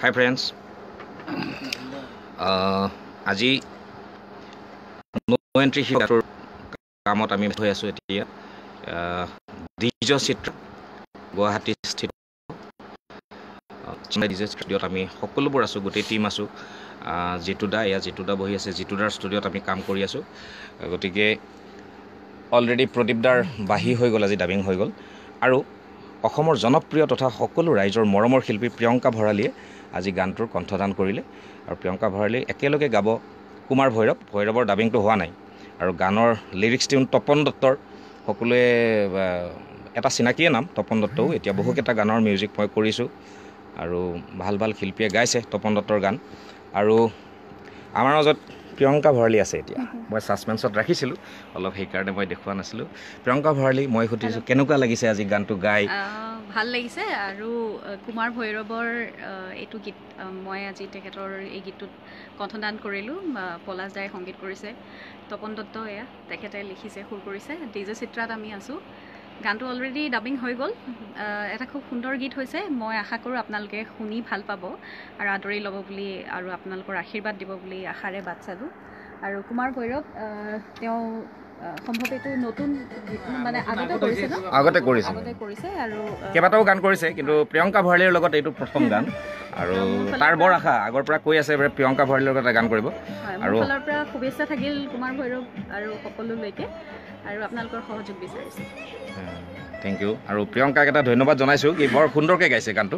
Hi friends. আজি নো entry heater কামত আমি হৈ আছো এতিয়া ডিজ চিত্ৰ গুৱাহাটী স্থিত ডিজ ষ্টুডিঅ'ত আমি সকলোবোৰ আছো গোটেই টিম আছো জিতুদা বহি আছে জিতুদাৰ ষ্টুডিঅ'ত আমি কাম কৰি আছো গতিকে অলৰেডি প্ৰদীপদাৰ বাহি হৈ গ'ল আজি ডাবিং হৈ গ'ল আৰু অসমৰ জনপ্ৰিয় তথা সকলো ৰাইজৰ মৰমৰ শিল্পী প্ৰিয়ংকা ভৰালীয়ে আজি গানটোৰ কণ্ঠদান কৰিলে আৰু প্ৰিয়ংকা ভৰালী একেলগে গাব কুমাৰ ভৈৰৱৰ ডাবিংটো হোৱা নাই আৰু গানৰ লিৰিক্স টিউন তপন দত্তৰ সকলোৱে এটা চিনাকিয়ে নাম তপন দত্তও এতিয়া বহুকেইটা গানৰ মিউজিক মই কৰিছোঁ আৰু ভাল ভাল শিল্পীয়ে গাইছে তপন দত্তৰ গান আৰু আমাৰ মাজত প্ৰিয়ংকা ভৰালী আছে এতিয়া মই সাসপেন্সত ৰাখিছিলোঁ অলপ সেইকাৰণে মই দেখুৱা নাছিলোঁ প্ৰিয়ংকা ভৰালী মই সুধিছোঁ কেনেকুৱা লাগিছে আজি গানটো গাই ভাল লাগিছে আৰু কুমাৰ ভৈৰৱৰ এইটো গীত মই আজি তেখেতৰ এই গীতটোত কণ্ঠদান কৰিলোঁ পলাশ দাই সংগীত কৰিছে তপন দত্ত এয়া তেখেতে লিখিছে সুৰ কৰিছে ডিজে চিত্ৰাত আমি আছোঁ গানটো অলৰেডি ডাবিং হৈ গ'ল এটা খুব সুন্দৰ গীত হৈছে মই আশা কৰোঁ আপোনালোকে শুনি ভাল পাব আৰু আদৰি ল'ব বুলি আৰু আপোনালোকৰ আশীৰ্বাদ দিব বুলি আশাৰে বাট চালোঁ আৰু কুমাৰ ভৈৰৱ তেওঁ সম্ভৱ এইটো নতুন মানে আগতে কৰিছে আৰু কেইবাটাও গান কৰিছে কিন্তু প্ৰিয়ংকা ভৰালীৰ লগত এইটো প্ৰথম গান আৰু তাৰ বৰ আশা আগৰ পৰা কৈ আছে প্ৰিয়ংকা ভৰালীৰ লগত গান কৰিব আৰু ফালৰ পৰা শুভেচ্ছা থাকিল কুমাৰ ভৈৰৱ আৰু সকলোলৈকে আৰু আপোনালোকৰ সহযোগ বিচাৰিছোঁ থেংক ইউ আৰু প্ৰিয়ংকাক এটা ধন্যবাদ জনাইছোঁ কি বৰ সুন্দৰকৈ গাইছে গানটো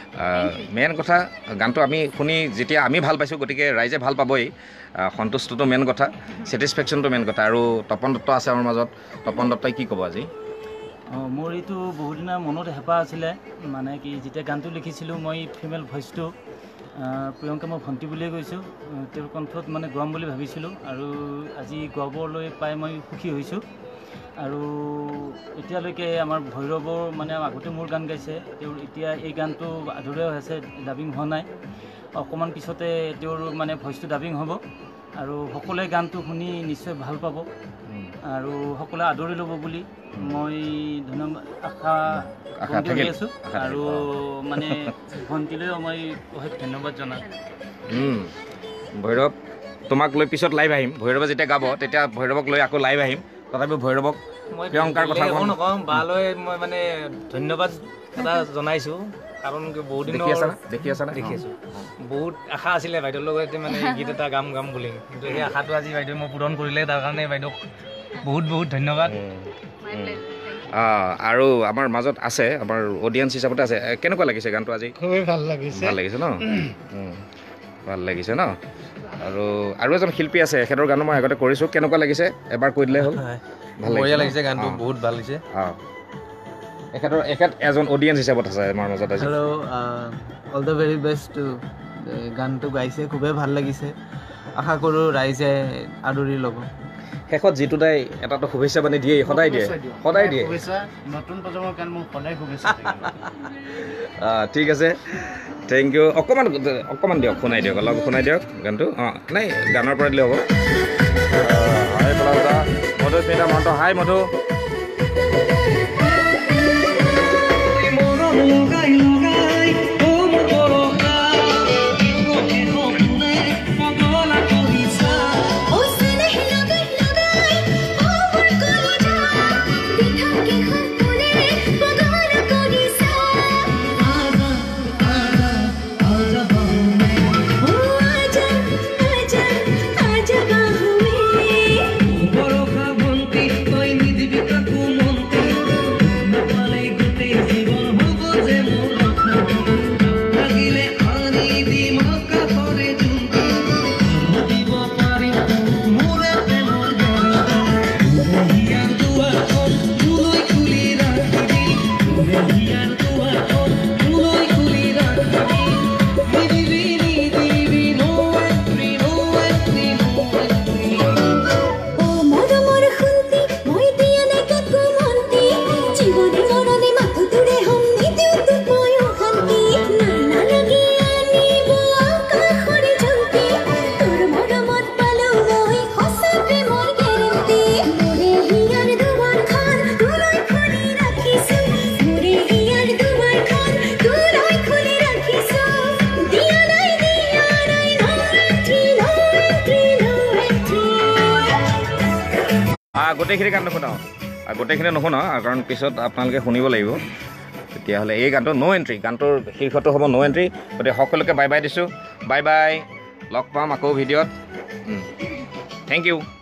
মেইন কথা গানটো আমি শুনি যেতিয়া আমি ভাল পাইছোঁ গতিকে ৰাইজে ভাল পাবই সন্তুষ্টটো মেইন কথা ছেটিছফেকশ্যনটো মেইন কথা আৰু তপন দত্ত আছে আমাৰ মাজত তপন দত্তই কি ক'ব আজি মোৰ এইটো বহুত দিনৰ মনত হেঁপাহ আছিলে মানে কি যেতিয়া গানটো লিখিছিলোঁ মই ফিমেল ভইচটো প্ৰিয়ংকা মই ভণ্টি বুলিয়ে কৈছোঁ তেওঁৰ কণ্ঠত মানে গোৱাম বুলি ভাবিছিলোঁ আৰু আজি গোৱাবলৈ পাই মই সুখী হৈছোঁ আৰু এতিয়ালৈকে আমাৰ ভৈৰৱৰ মানে আগতে মোৰ গান গাইছে তেওঁৰ এতিয়া এই গানটো আধৰুৱা হৈ আছে ডাবিং হোৱা নাই অকণমান পিছতে তেওঁৰ মানে ভইচটো ডাবিং হ'ব আৰু সকলোৱে গানটো শুনি নিশ্চয় ভাল পাব আৰু সকলোৱে আদৰি ল'ব বুলি মই ধন্যবাদ আশা কৰি আছোঁ আৰু মানে ভণ্টিলৈও মই বহুত ধন্যবাদ জনাম ভৈৰৱ তোমাক লৈ পিছত লাইভ আহিম ভৈৰৱে যেতিয়া গাব তেতিয়া ভৈৰৱক লৈ আকৌ লাইভ আহিম তথাপিও ভৈৰৱক প্ৰিয়ংকাৰ কথা নকওঁ বালৈ মই মানে ধন্যবাদ এটা জনাইছোঁ কাৰণ বহুত দিন দেখি আছা বহুত আশা আছিলে বাইদেউৰ লগতে মানে গীত এটা গাম বুলি কিন্তু সেই আশাটো আজি বাইদেউ মই পূৰণ কৰিলে তাৰ কাৰণে বাইদেউক বহুত বহুত ধন্যবাদ আৰু আমাৰ মাজত আছে আমাৰ অডিয়েঞ্চ হিচাপতে আছে কেনেকুৱা লাগিছে গানটো আজি খুবেই ভাল লাগিছে ন ভাল লাগিছে ন আৰু এজন শিল্পী আছে এখেতৰ গানো মই আগতে কৰিছোঁ কেনেকুৱা লাগিছে এবাৰ কৈ দিলে হ'ল বঢ়িয়া লাগিছে গানটো বহুত ভাল লাগিছে এখেত এজন অডিয়েঞ্চ হিচাপত আছে আমাৰ মাজত আজি hello' all the very best গানটো গাইছে খুবেই ভাল লাগিছে আশা কৰোঁ ৰাইজে আদৰি ল'ব শেষত যিটো দাই এটাতো শুভেচ্ছা বাণী দিয়ে সদায় দিয়ে নতুন প্ৰজন্মৰ গান মোক সদায় শুভেচ্ছা ঠিক আছে থেংক ইউ অকণমান দিয়ক শুনাই দিয়ক গানটো নাই গানৰ পৰা দিলে হ'ব হাই পলাশদা মধুস্মিতা মহন্ত হাই মধু জীবনে মরণে মাথা তুলে হম নিতে উত্তর শান্তি গোটেইখিনি গান নুশুনাওঁ গোটেইখিনি নুশুনাওঁ কাৰণ পিছত আপোনালোকে শুনিব লাগিব তেতিয়াহ'লে এই গানটো ন' এণ্ট্ৰি গানটোৰ শীৰ্ষটো হ'ব ন' এণ্ট্ৰি গতিকে সকলোকে বাই বাই দিছোঁ বাই বাই লগ পাম আকৌ ভিডিঅ'ত থেংক ইউ